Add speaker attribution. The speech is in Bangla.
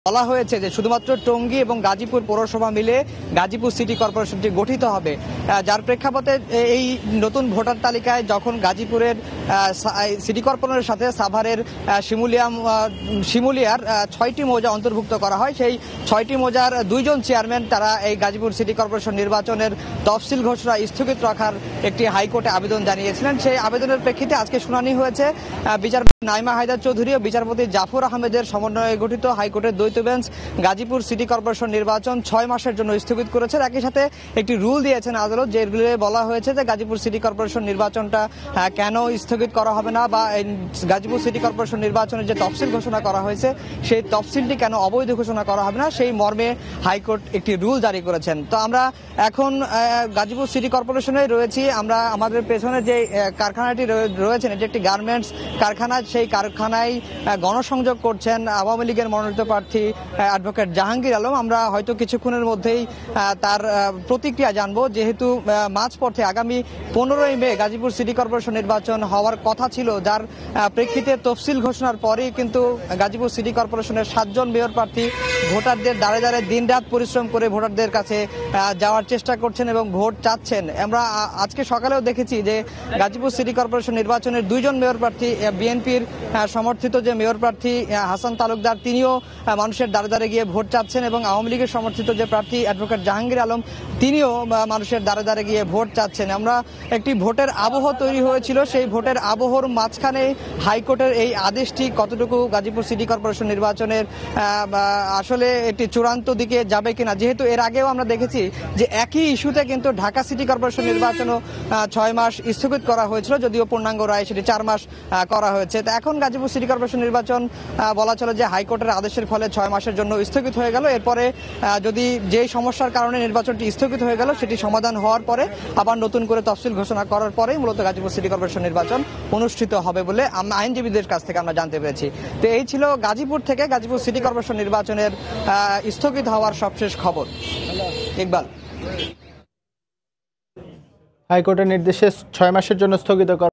Speaker 1: বলা হয়েছে যে শুধুমাত্র টঙ্গী এবং গাজীপুর পৌরসভা মিলে গাজীপুর সিটি কর্পোরেশনটি গঠিত হবে, যার প্রেক্ষাপটে এই নতুন ভোটার তালিকায় যখন গাজীপুরের সিটি কর্পোরেশনের সাথে সাভারের শিমুলিয়ার 6টি মৌজা অন্তর্ভুক্ত করা হয়, সেই 6টি মৌজার 2 জন চেয়ারম্যান তারা এই গাজীপুর সিটি কর্পোরেশন নির্বাচনের তফসিল ঘোষণা স্থগিত রাখার একটি হাইকোর্টে আবেদন জানিয়েছিলেন। সেই আবেদনের প্রেক্ষিতে আজকে শুনানি হয়েছে। বিচারপতি নাইমা হায়দার চৌধুরী ও বিচারপতি জাফর আহমেদের সমন্বয়ে গঠিত হাইকোর্টের দ্বৈত বেঞ্চ গাজীপুর সিটি কর্পোরেশন নির্বাচন 6 মাসের জন্য স্থগিত করেছে। একই সাথে একটি রুল দিয়েছেন আদালত, যে রুলে বলা হয়েছে যে গাজীপুর সিটি কর্পোরেশন নির্বাচনটা কেন স্থগিত করা হবে না, বা গাজীপুর সিটি কর্পোরেশন নির্বাচনের যে তফসিল ঘোষণা করা হয়েছে সেই তফসিলটি কেন অবৈধ ঘোষণা করা হবে না, সেই মর্মে হাইকোর্ট একটি রুল জারি করেছেন। তো আমরা এখন গাজীপুর সিটি কর্পোরেশনে রয়েছি। আমরা আমাদের পেছনে যে কারখানাটি রয়েছেন, এটি একটি গার্মেন্টস কারখানা। সেই কারখানায় গণসংযোগ করছেন আওয়ামী লীগের মনোনীত প্রার্থী অ্যাডভোকেট জাহাঙ্গীর আলম। আমরা হয়তো কিছুক্ষণের মধ্যেই তার প্রতিক্রিয়া জানবো, যেহেতু মাঝপথে আগামী 15ই মে গাজীপুর সিটি কর্পোরেশন নির্বাচন হওয়ার কথা ছিল, যার প্রেক্ষিতে তফসিল ঘোষণার পরেই কিন্তু গাজীপুর সিটি কর্পোরেশনের 7 জন মেয়র প্রার্থী ভোটারদের দ্বারে দ্বারে দিনরাত পরিশ্রম করে ভোটারদের কাছে যাওয়ার চেষ্টা করছেন এবং ভোট চাচ্ছেন। আমরা আজকে সকালেও দেখেছি যে গাজীপুর সিটি কর্পোরেশন নির্বাচনের 2 জন মেয়র প্রার্থী, বিএনপির সমর্থিত যে মেয়র প্রার্থী হাসান তালুকদার, তিনিও মানুষের দ্বারে দ্বারে গিয়ে ভোট চাচ্ছেন, এবং আওয়ামী লীগের সমর্থিত যে প্রার্থী অ্যাডভোকেট জাহাঙ্গীর আলম, তিনিও মানুষের দ্বারে দ্বারে গিয়ে ভোট চাচ্ছেন। আমরা একটি ভোটের আবহ তৈরি হয়েছিল, সেই ভোটের আবহর মাঝখানে হাইকোর্টের এই আদেশটি কতটুকু গাজীপুর সিটি কর্পোরেশন নির্বাচনের আসলে একটি চূড়ান্ত দিকে যাবে কিনা, যেহেতু এর আগেও আমরা দেখেছি যে একই ইস্যুতে কিন্তু ঢাকা সিটি কর্পোরেশন নির্বাচনও 6 মাস স্থগিত করা হয়েছিল, যদিও পূর্ণাঙ্গ রায় সেটি 4 মাস করা হয়েছে। তো এখন গাজীপুর সিটি কর্পোরেশন নির্বাচন বলা চলে যে হাইকোর্টের আদেশের ফলে 6 মাসের জন্য স্থগিত হয়ে গেল। এরপরে যদি যেই সমস্যার কারণে নির্বাচনটি স্থগিত হয়ে গেল সেটি সমাধান হওয়ার পরে আবার নতুন করে তফসিল ঘোষণা করার পরেই মূলত গাজীপুর সিটি কর্পোরেশন নির্বাচন অনুষ্ঠিত হবে বলে আইনজীবীদের কাছ থেকে আমরা জানতে পেরেছি। তো এই ছিল গাজীপুর থেকে গাজীপুর সিটি কর্পোরেশন নির্বাচনের স্থগিত হওয়ার সবশেষ খবর। ইকবাল,
Speaker 2: হাইকোর্টের নির্দেশে 6 মাসের জন্য স্থগিত